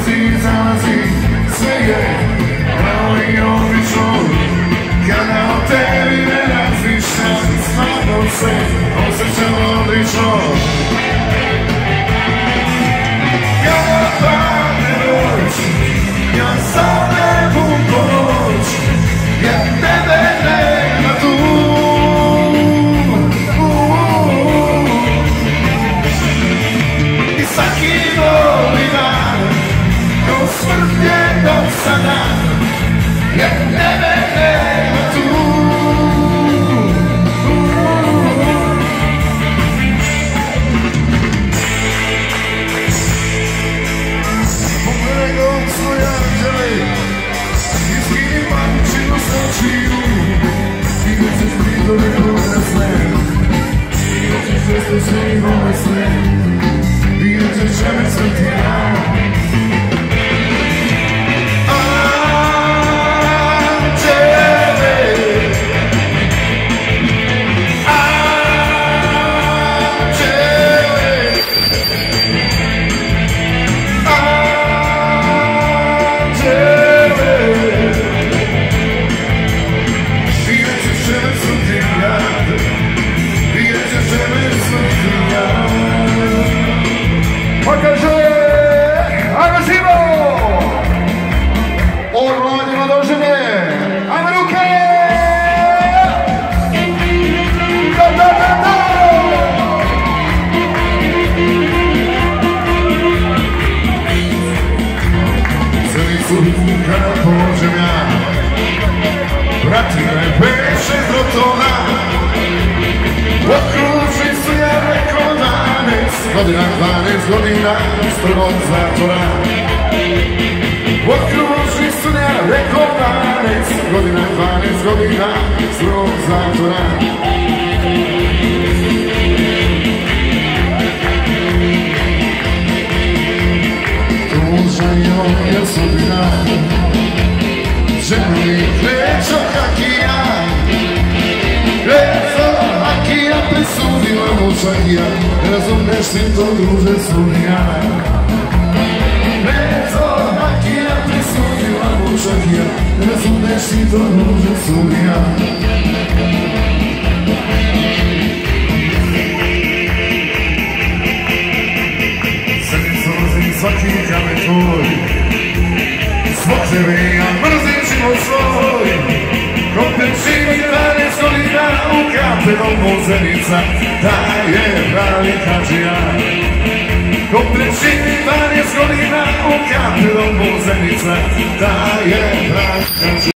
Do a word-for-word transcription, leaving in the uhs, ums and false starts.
ti zalazi, sve je kao i obično. Kada o tebi ne razmišljam, stvarno se osjećam odlično. Kada padne noć, ja sam ne mogu pomoć, jer tebe nema tu. I svaki novi dan, ko smrt je do sada, jer tebe nema tu. Pogledaj go svoje anđele, iskini mančinu s očiju, i gdje ćeš blido neko razlem, i gdje ćeš često svih ove slem, i gdje ćeš čeme sam ti ja. Kada pođem ja, prati me pet-šest rotona, okruži su ja rekao dvanaest godina, dvanaest godina strogog zatvora. Okruži su ja rekao dvanaest godina, dvanaest godina strogog zatvora. Tužajo je sudbina, ženi krećo kak i ja, krećo kak i ja presudila moćak ja, razumneš ti to druže sudija. Krećo kak i ja presudila moćak ja, razumneš ti to druže sudija. Svaki kamen tvoj, zbog tebe ja mrzim život svoj. Ko pečini dvanaest godina u kapelom Zenica, da je pravi hađija. Ko pečini dvanaest godina u kapelom Zenica, da je pravi hađija.